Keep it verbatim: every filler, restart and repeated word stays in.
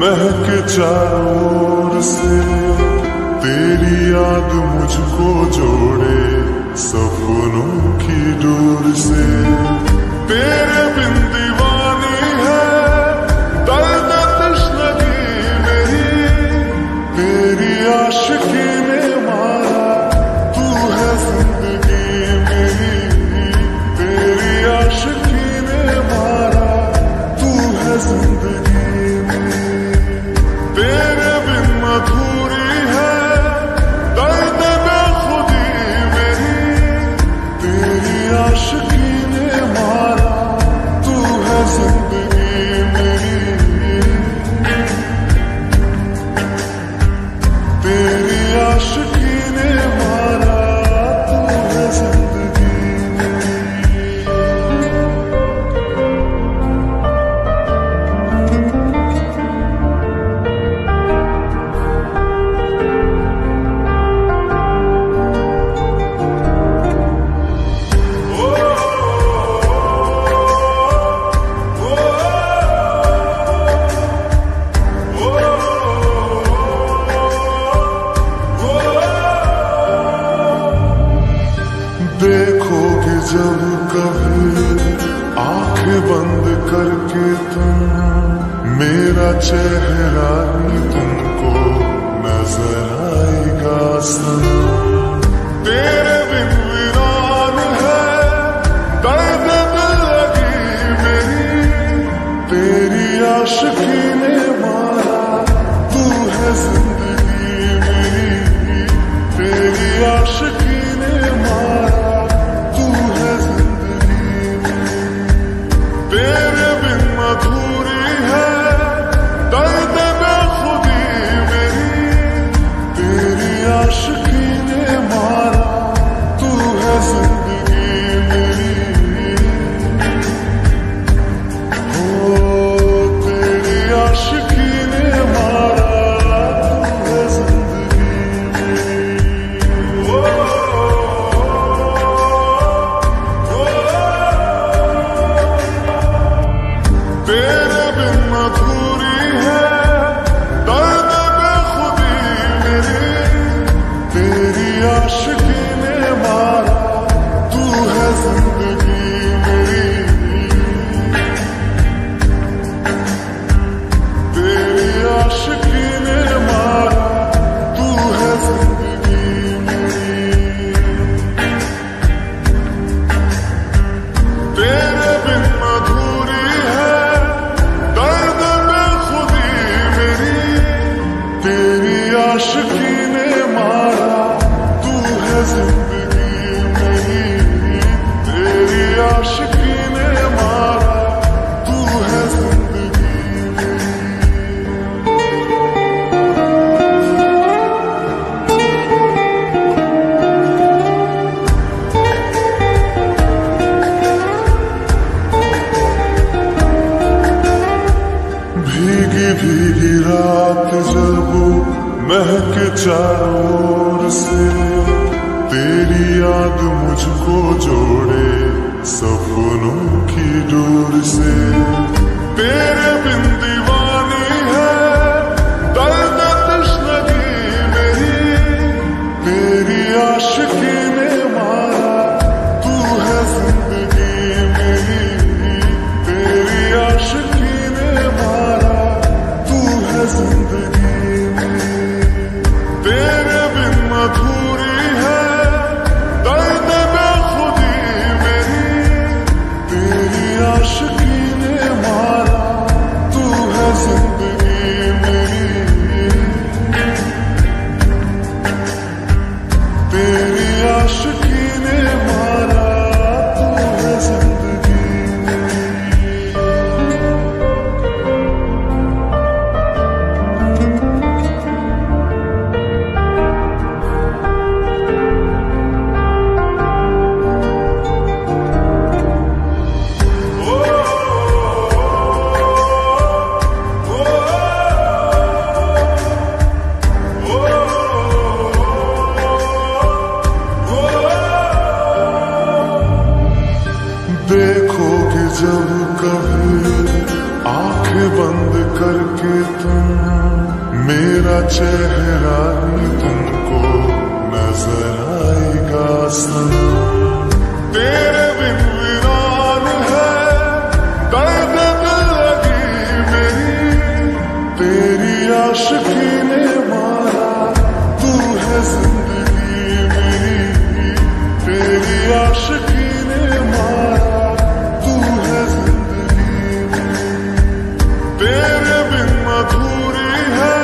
महके चारों ओर से, तेरी याद मुझको जोड़े सपनों की डोर से। तेरे बिन दीवानी है दर्द तश्नगी मेरी, तेरी आशिकी ने मारा तू है जिंदगी मेरी, तेरी आशिकी ने मारा तू है जिंदगी मेरी। तेरे बिन अधूरी है दर्द बेखुदी मेरी, तेरी आशिकी ने मारा तू है जिंदगी मेरी, तेरी आशिकी ने मारा तू है जिंदगी मेरी। देखोगे जब कभी आंखें बंद करके तुम, मेरा चेहरा ही तुमको नजर आएगा सनम। तेरे बिन वीरान है दर्द दिल लगी मेरी, तेरी आशिकी ने मारा तू है जिंदगी मेरी, तेरी आशिकी ने मारा तू है जिंदगी मेरी। तेरे बिन अधूरी है दर्द बेखुदी मेरी, तेरी आशिकी ने मारा तू है जिंदगी मेरी। ओ तेरी आशिकी ने मारा तू है जिंदगी मेरी। ओ तेरे बिन अधूरी है दर्द बेखुदी मेरी, तेरी आशिकी ने मारा तू है जिंदगी मेरी, तेरी आशिकी ने मारा तू है जिंदगी मेरी। तेरे बिन अधूरी है दर्द बेखुदी मेरी, तेरी आशिकी ने मारा तू है जिंदगी मेरी, तेरी आशिकी ने मारा तू है जिंदगी मेरी। भीगी भीगी रात जब महके चारों ओर से, तेरी याद मुझको जोड़े सपनों की डोर से। तेरे बिन दीवानी है दर्द तश्नगी मेरी, तेरी आशिकी ने मारा तू है जिंदगी मेरी, तेरी आशिकी ने मारा तू है जिंदगी मेरी। तेरे बिन अधूरी है दर्द बेखुदी मेरी, तेरी आशिकी ने मारा तू है आंखें बंद करके तुम मेरा चेहरा ही तुमको नजर आएगा सनम। तेरे बिन वीरान है दर्द दिल लगी मेरी, तेरी आशिकी ने मारा तू है जिंदगी मेरी, तेरी आशिकी ने मारा तू है जिंदगी मेरी, तेरे बिन अधूरी है